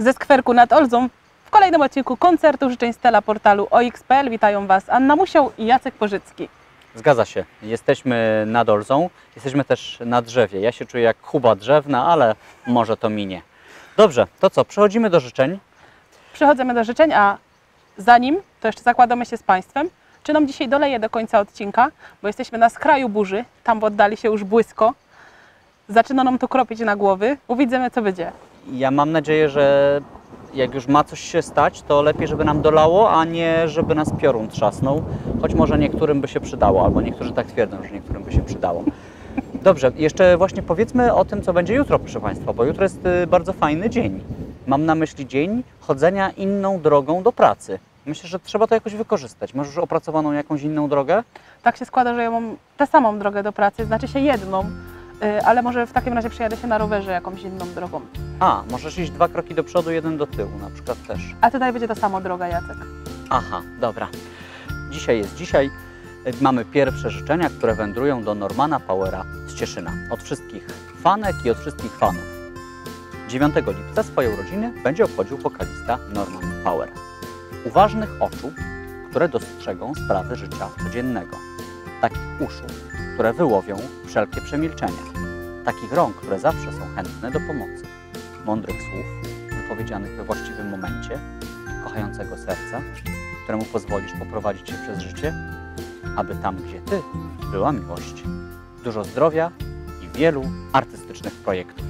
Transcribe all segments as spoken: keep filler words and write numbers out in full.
Ze skwerku nad Olzą w kolejnym odcinku koncertu życzeń Stella portalu O X kropka P L witają Was Anna Musiał i Jacek Pożycki. Zgadza się. Jesteśmy nad Olzą, jesteśmy też na drzewie. Ja się czuję jak chuba drzewna, ale może to minie. Dobrze, to co? Przechodzimy do życzeń. Przechodzimy do życzeń, a zanim to jeszcze zakładamy się z Państwem, czy nam dzisiaj doleje do końca odcinka, bo jesteśmy na skraju burzy, tam w oddali się już błysko. Zaczyna nam to kropić na głowy. Uwidzimy, co będzie. Ja mam nadzieję, że jak już ma coś się stać, to lepiej, żeby nam dolało, a nie żeby nas piorun trzasnął. Choć może niektórym by się przydało, albo niektórzy tak twierdzą, że niektórym by się przydało. Dobrze, jeszcze właśnie powiedzmy o tym, co będzie jutro, proszę Państwa, bo jutro jest bardzo fajny dzień. Mam na myśli dzień chodzenia inną drogą do pracy. Myślę, że trzeba to jakoś wykorzystać. Masz już opracowaną jakąś inną drogę? Tak się składa, że ja mam tę samą drogę do pracy, znaczy się jedną, ale może w takim razie przejadę się na rowerze jakąś inną drogą. A, możesz iść dwa kroki do przodu, jeden do tyłu na przykład też. A tutaj będzie ta sama droga, Jacek. Aha, dobra. Dzisiaj jest dzisiaj. Mamy pierwsze życzenia, które wędrują do Normana Powera z Cieszyna. Od wszystkich fanek i od wszystkich fanów. dziewiątego lipca swoje urodziny będzie obchodził wokalista Norman Power. Uważnych oczu, które dostrzegą sprawy życia codziennego. Takich uszu, które wyłowią wszelkie przemilczenia. Takich rąk, które zawsze są chętne do pomocy. Mądrych słów, wypowiedzianych we właściwym momencie. Kochającego serca, któremu pozwolisz poprowadzić się przez życie, aby tam, gdzie Ty, była miłość. Dużo zdrowia i wielu artystycznych projektów.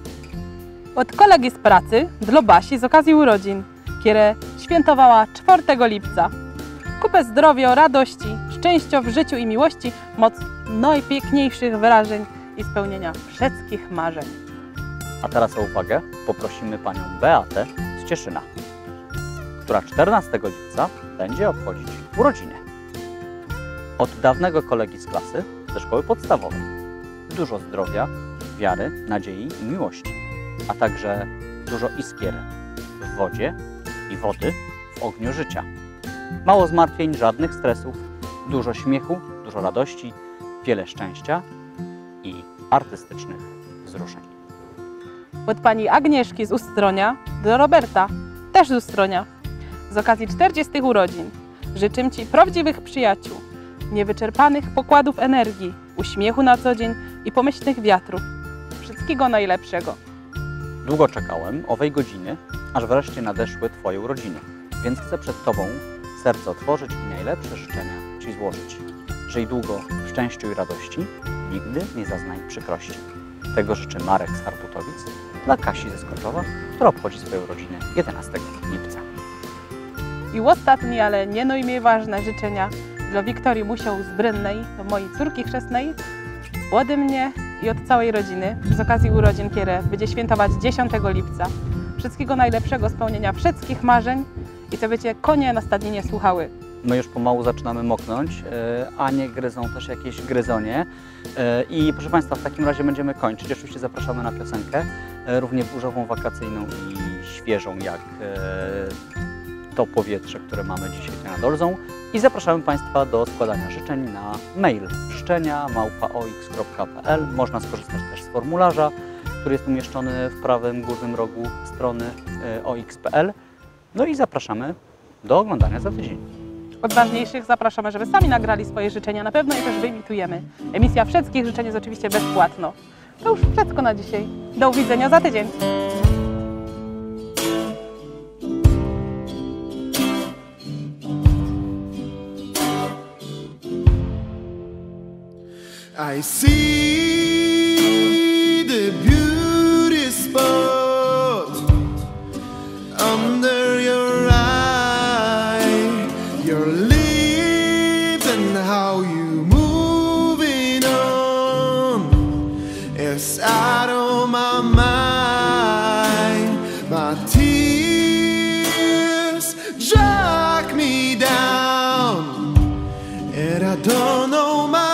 Od kolegi z pracy dla Basi z okazji urodzin, które świętowała czwartego lipca. Kupę zdrowia, radości, szczęścia w życiu i miłości, moc najpiękniejszych wyrażeń i spełnienia wszystkich marzeń. A teraz o uwagę poprosimy panią Beatę z Cieszyna, która czternastego lipca będzie obchodzić urodziny. Od dawnego kolegi z klasy ze szkoły podstawowej. Dużo zdrowia, wiary, nadziei i miłości, a także dużo iskier w wodzie i wody w ogniu życia. Mało zmartwień, żadnych stresów, dużo śmiechu, dużo radości, wiele szczęścia i artystycznych wzruszeń. Od pani Agnieszki z Ustronia do Roberta, też z Ustronia. Z okazji czterdziestych urodzin życzę Ci prawdziwych przyjaciół, niewyczerpanych pokładów energii, uśmiechu na co dzień i pomyślnych wiatrów. Wszystkiego najlepszego. Długo czekałem owej godziny, aż wreszcie nadeszły Twoje urodziny, więc chcę przed Tobą serce otworzyć i najlepsze życzenia Ci złożyć. Żyj długo w szczęściu i radości, nigdy nie zaznaj przykrości. Tego życzy Marek z Harbutowic dla Kasi ze Skoczowa, która obchodzi swoje urodziny jedenastego lipca. I ostatnie, ale nie najmniej ważne życzenia dla Wiktorii Musiał z Brynnej, do mojej córki chrzestnej, ode mnie i od całej rodziny z okazji urodzin, które będzie świętować dziesiątego lipca. Wszystkiego najlepszego, spełnienia wszystkich marzeń i co wiecie, konie na stadninie słuchały. My już pomału zaczynamy moknąć, a nie gryzą też jakieś gryzonie. I proszę Państwa, w takim razie będziemy kończyć. Oczywiście zapraszamy na piosenkę, równie burzową, wakacyjną i świeżą jak to powietrze, które mamy dzisiaj tutaj nad Olzą. I zapraszamy Państwa do składania życzeń na mail życzenia małpa o x kropka p l. Można skorzystać też z formularza, który jest umieszczony w prawym górnym rogu strony o x kropka p l. No i zapraszamy do oglądania za tydzień. Od ważniejszych zapraszamy, żeby sami nagrali swoje życzenia. Na pewno je też wyimitujemy. Emisja wszystkich życzeń jest oczywiście bezpłatna. To już wszystko na dzisiaj. Do uwidzenia za tydzień. I see the beauty spot under your eye, your lips and how you moving on is out of my mind. My tears drag me down and I don't know my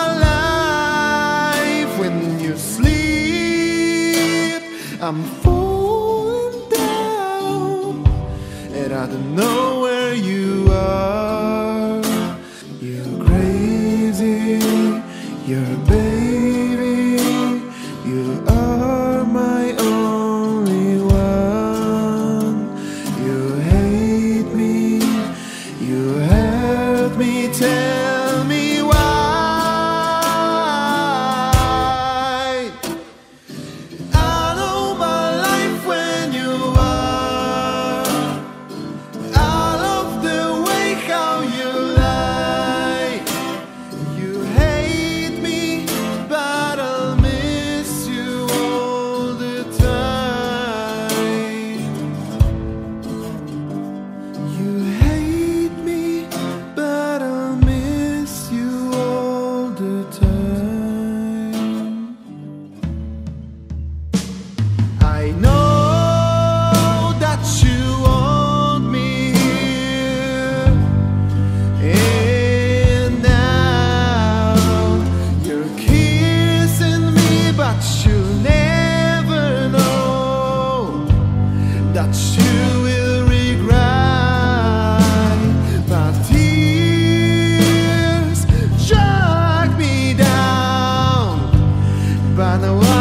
I'm falling down and I don't know where you are. You're crazy, you're a baby, you are my only one. by the way